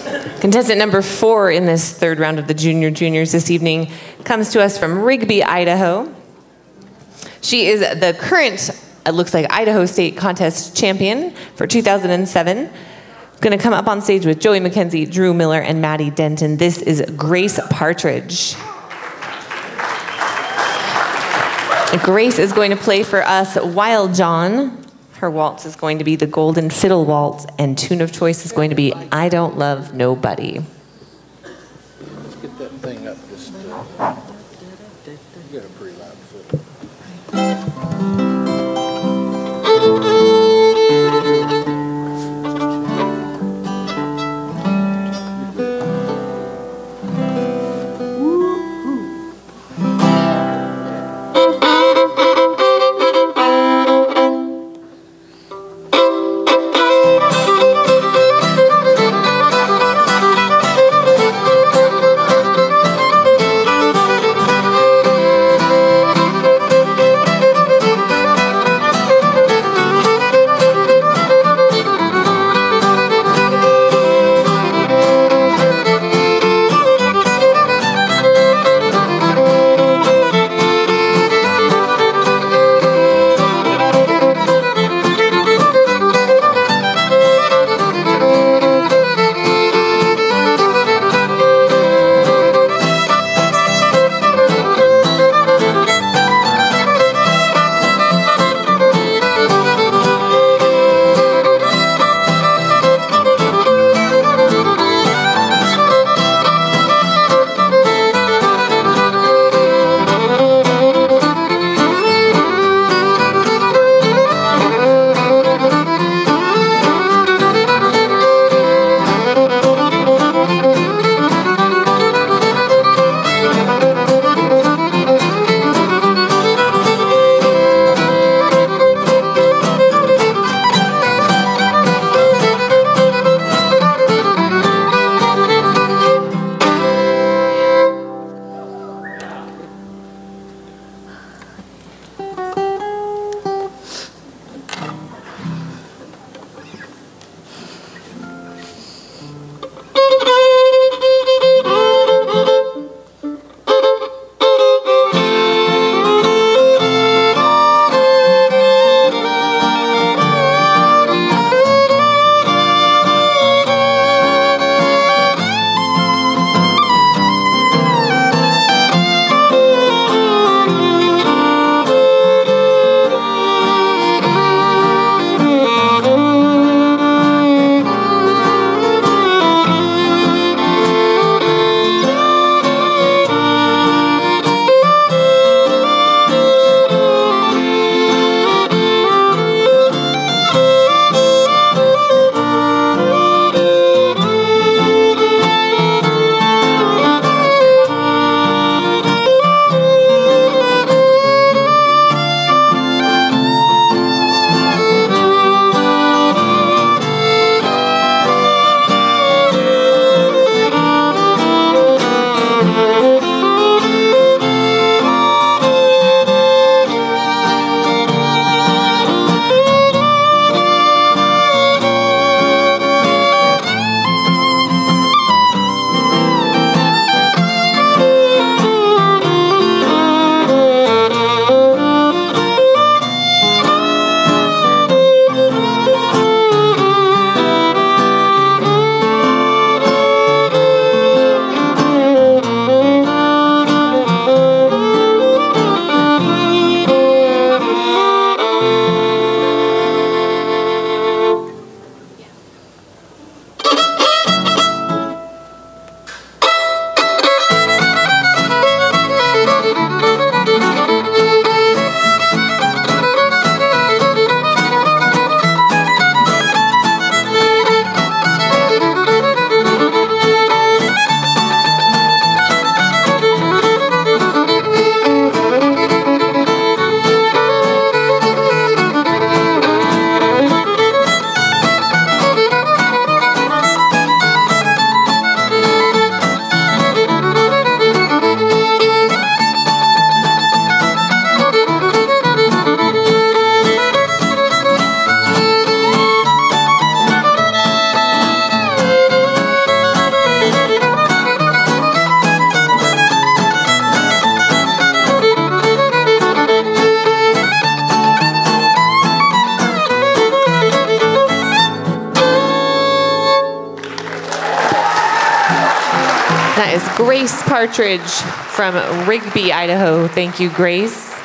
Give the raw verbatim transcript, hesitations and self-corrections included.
Contestant number four in this third round of the Junior Juniors this evening comes to us from Rigby, Idaho. She is the current, it looks like, Idaho State Contest Champion for two thousand seven. Going to come up on stage with Joey McKenzie, Drew Miller, and Maddie Denton. This is Grace Partridge. Grace is going to play for us Wild John. Her waltz is going to be the Golden Fiddle Waltz, and tune of choice is going to be I Don't Love Nobody. Let's get that thing up just, uh, you got a pretty loud fiddle. That is Grace Partridge from Rigby, Idaho. Thank you, Grace.